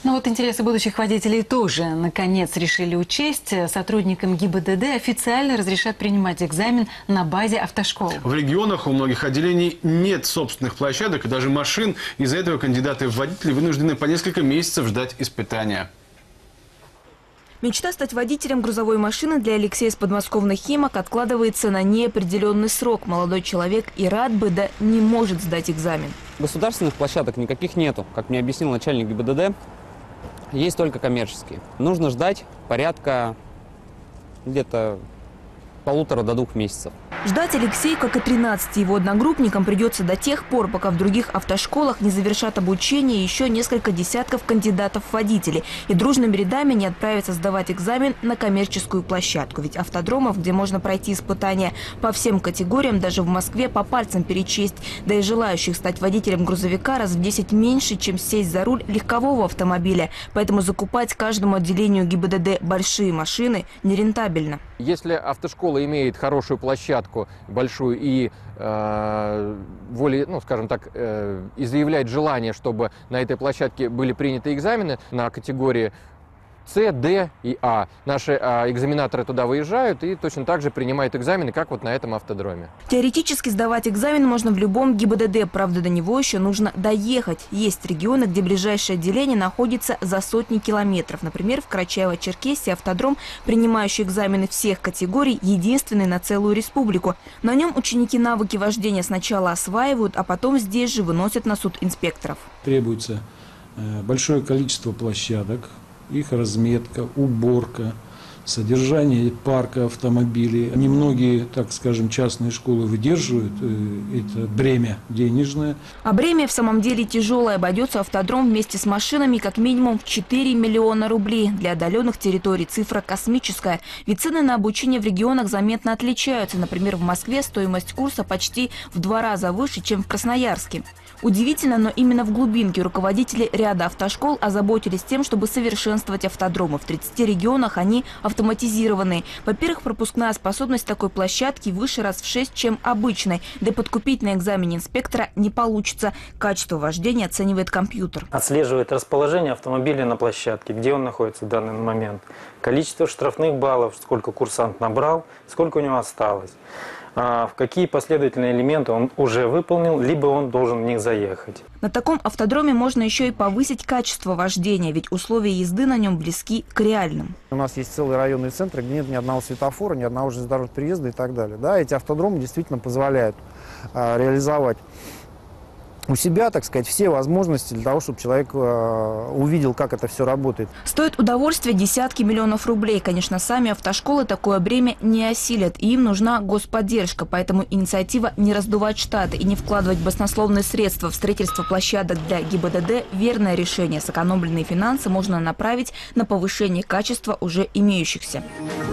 Но вот интересы будущих водителей тоже, наконец, решили учесть. Сотрудникам ГИБДД официально разрешат принимать экзамен на базе автошкол. В регионах у многих отделений нет собственных площадок и даже машин. Из-за этого кандидаты в водители вынуждены по несколько месяцев ждать испытания. Мечта стать водителем грузовой машины для Алексея из подмосковных Химок откладывается на неопределенный срок. Молодой человек и рад бы, да не может сдать экзамен. Государственных площадок никаких нету, как мне объяснил начальник ГИБДД. Есть только коммерческие. Нужно ждать порядка где-то 1,5 до 2 месяцев. Ждать Алексею, как и 13 его одногруппникам, придется до тех пор, пока в других автошколах не завершат обучение еще несколько десятков кандидатов в водители и дружными рядами не отправятся сдавать экзамен на коммерческую площадку. Ведь автодромов, где можно пройти испытания по всем категориям, даже в Москве по пальцам перечесть. Да и желающих стать водителем грузовика раз в 10 меньше, чем сесть за руль легкового автомобиля. Поэтому закупать каждому отделению ГИБДД большие машины нерентабельно. Если автошкола имеет хорошую площадку, большую, и изъявляет желание, чтобы на этой площадке были приняты экзамены на категории С, Д и А. Наши экзаменаторы туда выезжают и точно так же принимают экзамены, как вот на этом автодроме. Теоретически сдавать экзамен можно в любом ГИБДД, правда, до него еще нужно доехать. Есть регионы, где ближайшее отделение находится за сотни километров. Например, в Карачаево-Черкесии автодром, принимающий экзамены всех категорий, единственный на целую республику. На нем ученики навыки вождения сначала осваивают, а потом здесь же выносят на суд инспекторов. Требуется большое количество площадок, их разметка, уборка, содержание парка автомобилей. Немногие, так скажем, частные школы выдерживают это бремя денежное. А бремя в самом деле тяжелое. Обойдется автодром вместе с машинами как минимум в 4 миллиона рублей. Для отдаленных территорий цифра космическая. Ведь цены на обучение в регионах заметно отличаются. Например, в Москве стоимость курса почти в 2 раза выше, чем в Красноярске. Удивительно, но именно в глубинке руководители ряда автошкол озаботились тем, чтобы совершенствовать автодромы. В 30 регионах они автоматизированные. Во-первых, пропускная способность такой площадки выше раз в 6, чем обычной. Да и подкупить на экзамене инспектора не получится. Качество вождения оценивает компьютер. Отслеживает расположение автомобиля на площадке, где он находится в данный момент, количество штрафных баллов, сколько курсант набрал, сколько у него осталось. В какие последовательные элементы он уже выполнил, либо он должен в них заехать. На таком автодроме можно еще и повысить качество вождения, ведь условия езды на нем близки к реальным. У нас есть целые районные центры, где нет ни одного светофора, ни одного железнодорожного переезда и так далее. Да, эти автодромы действительно позволяют реализовать у себя, так сказать, все возможности для того, чтобы человек увидел, как это все работает. Стоит удовольствие десятки миллионов рублей. Конечно, сами автошколы такое бремя не осилят, и им нужна господдержка. Поэтому инициатива не раздувать штаты и не вкладывать баснословные средства в строительство площадок для ГИБДД – верное решение. Сэкономленные финансы можно направить на повышение качества уже имеющихся.